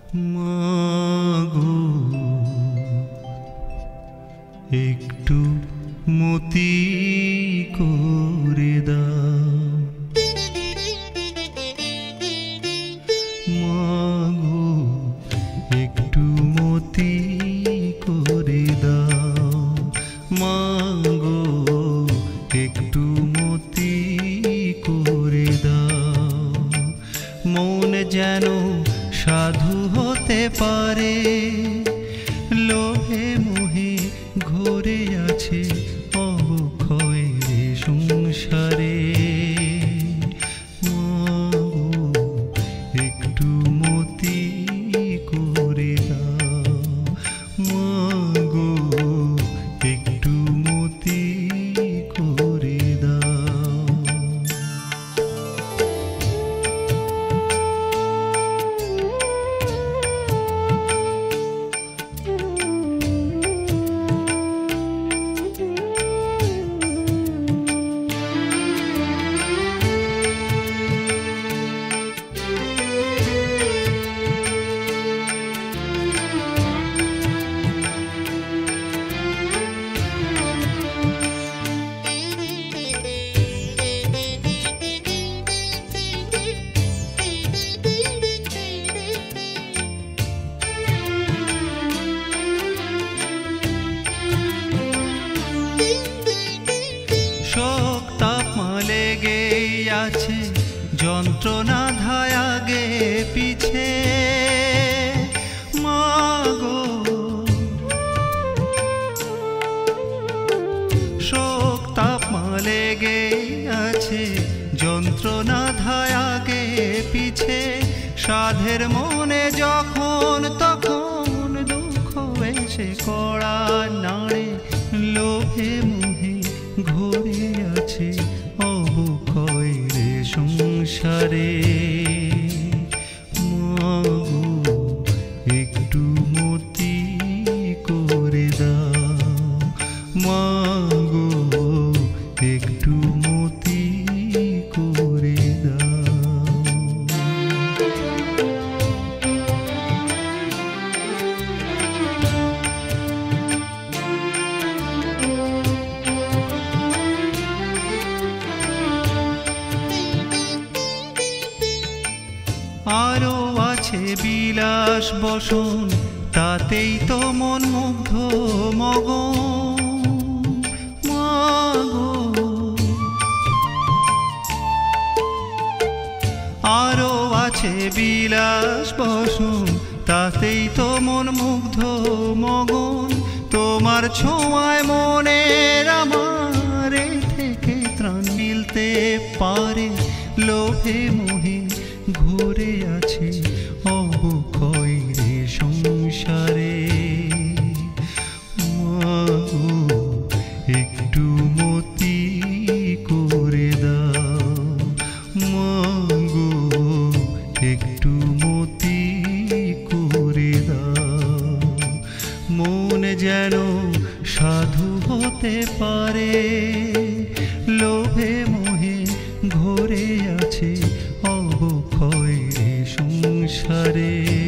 মাগো একটু মতি করে দাও, মাগো একটু মতি করে দাও, মাগো একটু মতি করে দাও। মন যেন সাধু হতে পারে, লোভে মোহে ঘুরে আছে অবক্ষয়ের সংসারে। মাগো একটু মতি করে দাও, মাগো একটু মতি করে দাও। শোক তাপমা লেগে আছে, যন্ত্রণা ধায় আগে পিছে। মাগো শোক তাপমা লেগে আছে, যন্ত্রণা ধায় আগে পিছে। সাধের মনে যখন তখন দুঃখ এসে কড়া নাড়ে, লোভে মোহে ঘুরে আছে অবক্ষয়ের সংসারে। মাগো একটু মতি করে দাও, মাগো একটু মতি করে দাও। আরো আছে বিলাস বসন, তাতেই তো মন মুগ্ধ মগন। মাগো আরো আছে বিলাস বসন, তাতেই তো মন মুগ্ধ মগন। তোমার ছোঁয়ায় মনের আমার থেকে ত্রাণ মিলতে পারে, লোভে মোহে ঘুরে আছে অবক্ষয়ের সংসারে। মাগো একটু মতি করে দাও, মাগো একটু মতি করে দাও। মন যেন সাধু হতে পারে, লোভে মোহে ঘুরে আছে অবক্ষয়ের সংসারে।